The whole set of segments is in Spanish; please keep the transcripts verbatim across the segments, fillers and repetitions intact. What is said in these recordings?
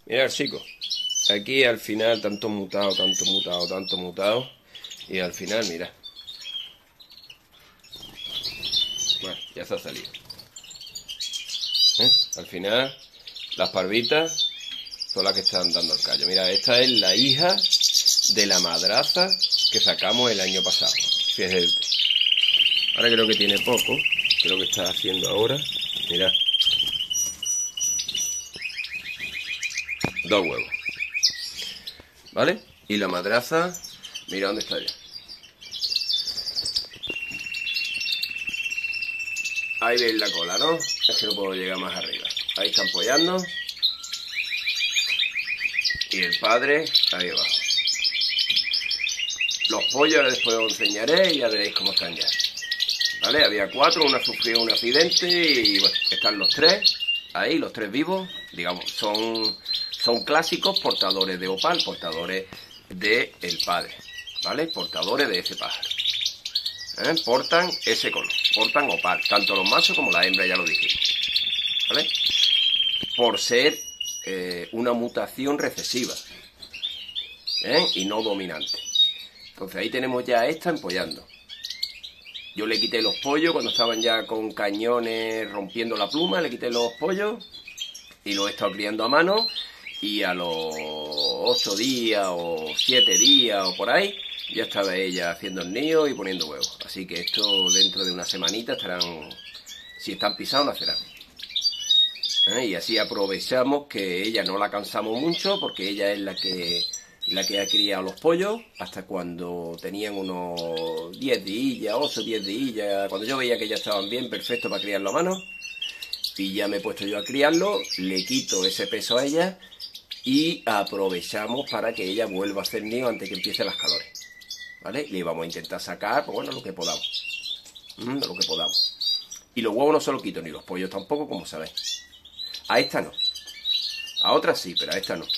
Mirad, chicos, aquí al final tanto mutado, tanto mutado, tanto mutado, y al final, mira, bueno, ya se ha salido. ¿Eh? Al final, las parvitas son las que están dando el callo. Mira, esta es la hija de la madraza que sacamos el año pasado. Fíjate. Ahora creo que tiene poco, creo que está haciendo ahora. Mira, dos huevos. ¿Vale? Y la madraza, mira dónde está ya. Ahí veis la cola, ¿no? Es que no puedo llegar más arriba. Ahí están apoyando. Y el padre ahí abajo. Los pollos ahora después os enseñaré y ya veréis cómo están ya. ¿Vale? Había cuatro, una sufrió un accidente y bueno, están los tres. Ahí, los tres vivos. Digamos, son, son clásicos portadores de opal, portadores del padre. ¿Vale? Portadores de ese pájaro. ¿Eh? Portan ese color, portan opal, tanto los machos como la hembra, ya lo dije, ¿vale? Por ser eh, una mutación recesiva, ¿eh? Y no dominante. Entonces ahí tenemos ya esta empollando. Yo le quité los pollos cuando estaban ya con cañones rompiendo la pluma, le quité los pollos y los he estado criando a mano, y a los ocho días o siete días o por ahí ya estaba ella haciendo el nido y poniendo huevos. Así que esto dentro de una semanita estarán, si están pisados, nacerán. ¿Eh? Y así aprovechamos que ella no la cansamos mucho, porque ella es la que la que ha criado los pollos hasta cuando tenían unos diez días, ocho, diez días. Cuando yo veía que ya estaban bien, perfecto para criarlo a mano. Y ya me he puesto yo a criarlo, le quito ese peso a ella y aprovechamos para que ella vuelva a hacer nido antes que empiecen las calores. ¿Vale? Le vamos a intentar sacar, pues bueno, lo que podamos. Mm, lo que podamos. Y los huevos no se los quito, ni los pollos tampoco, como sabéis. A esta no. A otras sí, pero a esta no.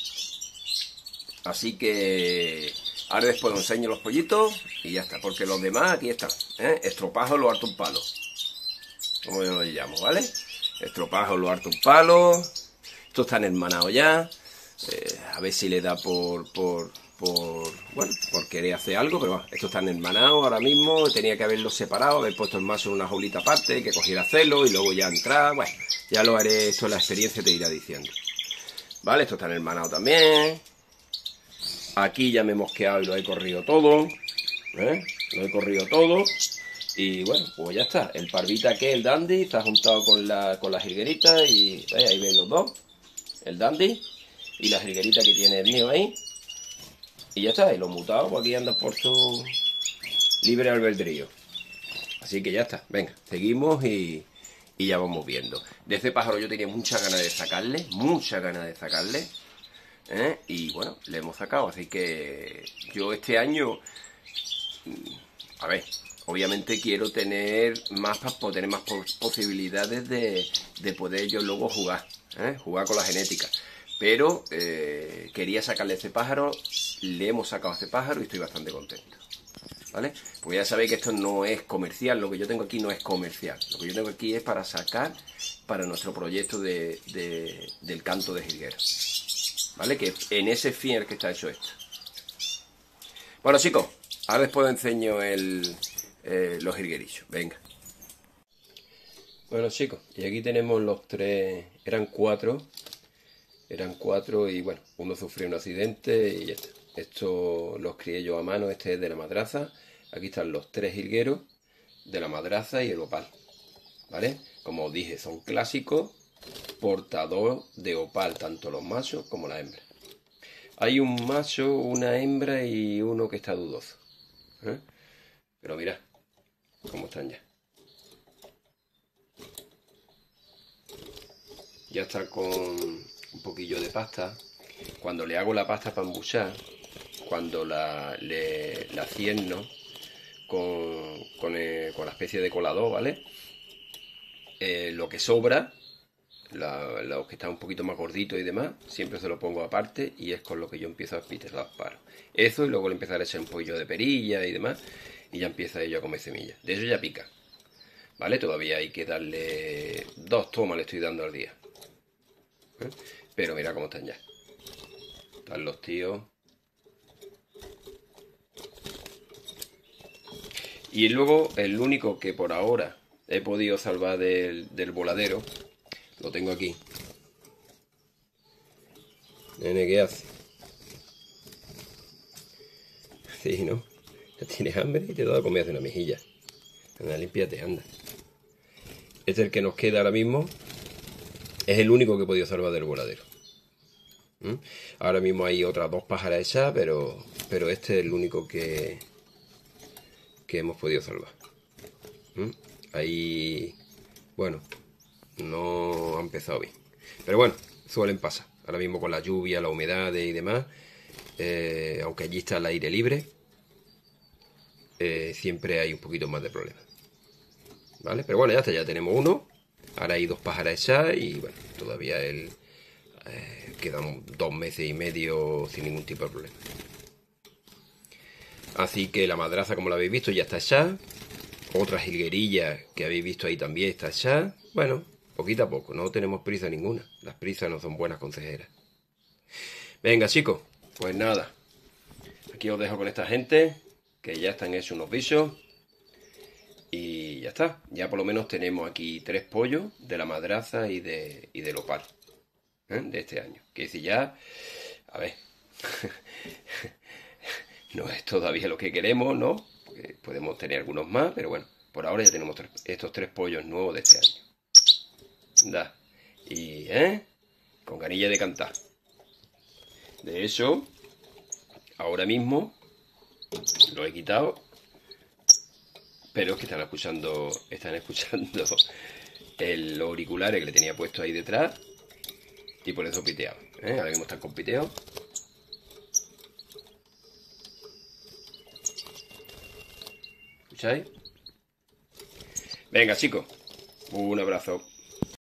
Así que ahora después os enseño los pollitos y ya está. Porque los demás aquí están. ¿Eh? Estropajo lo harto un palo. Como yo lo llamo, ¿vale? Estropajo lo harto un palo. Estos están hermanados ya. Eh, a ver si le da por... por por bueno, por querer hacer algo, pero bueno, estos están hermanados ahora mismo. Tenía que haberlos separado, haber puesto el mazo en una jaulita aparte, que cogiera celo y luego ya entrar. Bueno, ya lo haré, esto la experiencia te irá diciendo. Vale, estos están hermanados también. Aquí ya me he mosqueado y lo he corrido todo, ¿eh? Lo he corrido todo. Y bueno, pues ya está. El parvita que el dandy está juntado con la con la jilguerita y ¿eh? Ahí ven los dos, el dandy y la jilguerita que tiene el mío ahí. Y ya está, y los mutados pues aquí andan por su libre albedrío. Así que ya está, venga, seguimos y, y ya vamos viendo. De este pájaro yo tenía muchas ganas de sacarle, muchas ganas de sacarle. ¿eh? Y bueno, le hemos sacado, así que yo este año, a ver, obviamente quiero tener más, tener más posibilidades de, de poder yo luego jugar, ¿eh? Jugar con la genética. Pero eh, quería sacarle este pájaro, le hemos sacado este pájaro y estoy bastante contento. ¿Vale? Porque ya sabéis que esto no es comercial, lo que yo tengo aquí no es comercial. Lo que yo tengo aquí es para sacar para nuestro proyecto de, de, del canto de jilguero. ¿Vale? Que en ese fin es que está hecho esto. Bueno, chicos, ahora después os enseño el, eh, los jilguerillos. Venga. Bueno, chicos, y aquí tenemos los tres, eran cuatro. Eran cuatro y bueno, uno sufrió un accidente y ya está. Esto los crié yo a mano, este es de la madraza. Aquí están los tres jilgueros de la madraza y el opal. ¿Vale? Como os dije, son clásicos, portador de opal, tanto los machos como la hembra. Hay un macho, una hembra y uno que está dudoso. ¿Eh? Pero mirad cómo están ya. Ya está con un poquillo de pasta. Cuando le hago la pasta para embuchar, cuando la, le, la cierno con, con, el, con la especie de colador, ¿vale? Eh, lo que sobra, la, los que están un poquito más gorditos y demás, siempre se lo pongo aparte y es con lo que yo empiezo a pitar los paros. Eso y luego le empezaré a echar un poquillo de perilla y demás y ya empieza ello a comer semillas. De eso ya pica, ¿vale? Todavía hay que darle dos tomas, le estoy dando al día. ¿eh? Pero mira cómo están ya. Están los tíos. Y luego el único que por ahora he podido salvar del, del voladero, lo tengo aquí. Nene, ¿qué hace? Sí, ¿no? Tienes hambre y te he dado a comer de una mejilla. Anda, límpiate, anda. Este es el que nos queda ahora mismo. Es el único que he podido salvar del voladero. ¿Mm? Ahora mismo hay otras dos pájaras hechas, pero, pero este es el único que, que hemos podido salvar. ¿Mm? Ahí, bueno, no ha empezado bien. Pero bueno, suelen pasar. Ahora mismo con la lluvia, la humedad y demás, eh, aunque allí está el aire libre, eh, siempre hay un poquito más de problemas. ¿Vale? Pero bueno, ya está, ya tenemos uno. Ahora hay dos pájaras hechas y bueno, todavía el, eh, quedan dos meses y medio sin ningún tipo de problema. Así que la madraza, como la habéis visto, ya está hecha. Otra jilguerilla que habéis visto ahí también está hecha. Bueno, poquito a poco, no tenemos prisa ninguna. Las prisas no son buenas consejeras. Venga, chicos, pues nada. Aquí os dejo con esta gente, que ya están hechos unos bichos. Y ya está. Ya por lo menos tenemos aquí tres pollos de la madraza y de, y del opal, ¿eh? De este año. Que decir ya, a ver, no es todavía lo que queremos, ¿no? Porque podemos tener algunos más, pero bueno, por ahora ya tenemos tres, estos tres pollos nuevos de este año. Da. Y, ¿eh? Con ganilla de cantar. De hecho, ahora mismo lo he quitado, pero es que están escuchando, están escuchando el, los auriculares que le tenía puesto ahí detrás y por eso piteaba, ¿eh? Ahora mismo están con piteo. ¿Escucháis? Venga, chicos, un abrazo.